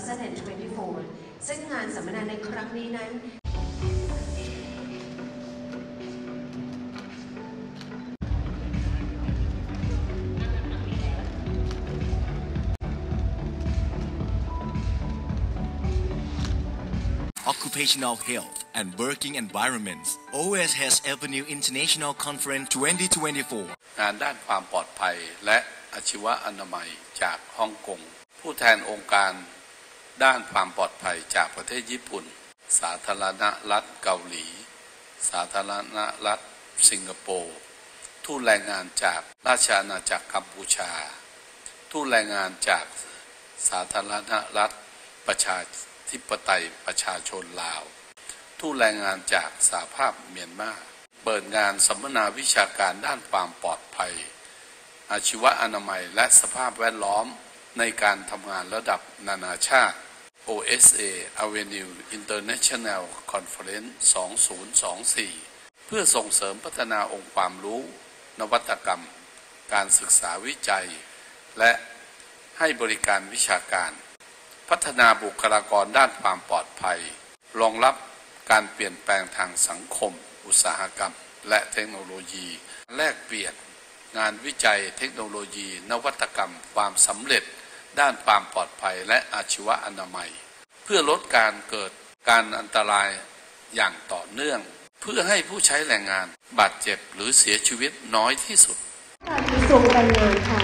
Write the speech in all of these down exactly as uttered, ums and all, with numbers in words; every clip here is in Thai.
thousand twenty-four ซึ่งงานสัมมนาในครั้งนี้นั้น Occupational Health and Working Environments โอ เอส Health Avenue International Conference twenty twenty-four งานด้านความปลอดภัยและอาชีวะอนามัยจากฮ่องกงผู้แทนองค์การด้านความปลอดภัยจากประเทศญี่ปุ่นสาธารณรัฐเกาหลีสาธารณรัฐสิงคโปร์ทูตแรงงานจากราชอาณาจักรกัมพูชาทูตแรงงานจากสาธารณรัฐประชาธิปไตยประชาชนลาวทูตแรงงานจากสหภาพเมียนมาเปิดงานสัมมนาวิชาการด้านความปลอดภัยอาชีวะอนามัยและสภาพแวดล้อมในการทำงานระดับนานาชาติ โอ เอส เอ Avenue International Conference สองพันยี่สิบสี่เพื่อส่งเสริมพัฒนาองค์ความรู้นวัตกรรมการศึกษาวิจัยและให้บริการวิชาการพัฒนาบุคลากรด้านความปลอดภัยรองรับการเปลี่ยนแปลงทางสังคมอุตสาหกรรมและเทคโนโลยีแลกเปลี่ยนงานวิจัยเทคโนโลยีนวัตกรรมความสำเร็จด้านความปลอดภัยและอาชีวะอนามัยเพื่อลดการเกิดการอันตรายอย่างต่อเนื่องเพื่อให้ผู้ใช้แรงงานบาดเจ็บหรือเสียชีวิตน้อยที่สุดกระทรวงแรงงานค่ะ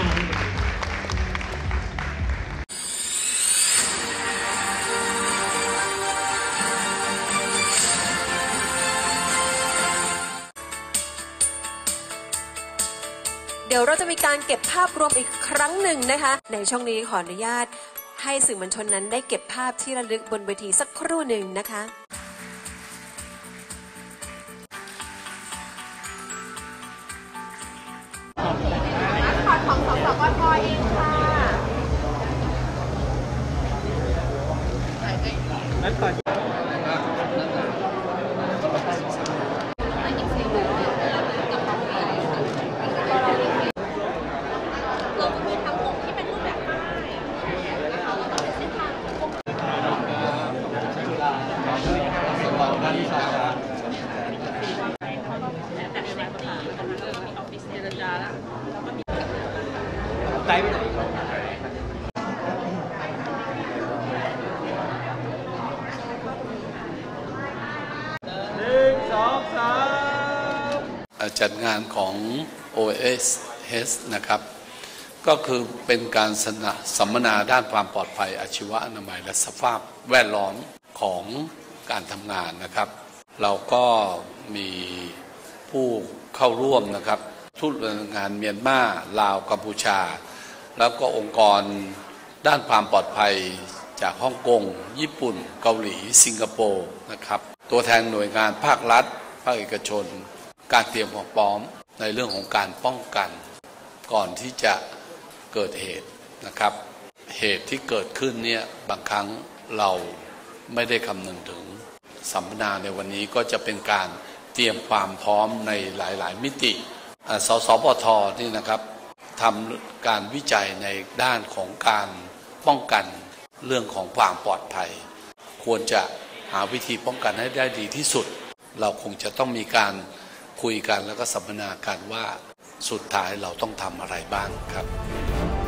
เดี๋ยวเราจะมีการเก็บภาพรวมอีกครั้งหนึ่งนะคะในช่วงนี้ขออนุญาตให้สื่อมวลชนนั้นได้เก็บภาพที่ระลึกบนเวทีสักครู่หนึ่งนะคะมาสคอตของสสกทเองค่ะมาสคอตไต้ไปไหนหนึ่งสองสามจัดงานของ โอ เอส Health นะครับก็คือเป็นการสัมมนาด้านความปลอดภัยอาชีวะอนามัยและสภาพแวดล้อมของการทำงานนะครับเราก็มีผู้เข้าร่วมนะครับทูตแรงงานเมียนมาลาวกัมพูชาแล้วก็องค์กรด้านความปลอดภัยจากฮ่องกงญี่ปุ่นเกาหลีสิงคโปร์นะครับตัวแทนหน่วยงานภาครัฐภาคเอกชนการเตรียมความพร้อมในเรื่องของการป้องกันก่อนที่จะเกิดเหตุนะครับเหตุที่เกิดขึ้นเนี่ยบางครั้งเราไม่ได้คำนึงถึงสัมมนาในวันนี้ก็จะเป็นการเตรียมความพร้อมในหลายๆมิติสสปท.นี่นะครับทำการวิจัยในด้านของการป้องกันเรื่องของความปลอดภัยควรจะหาวิธีป้องกันให้ได้ดีที่สุดเราคงจะต้องมีการคุยกันแล้วก็สัมมนากันว่าสุดท้ายเราต้องทำอะไรบ้างครับ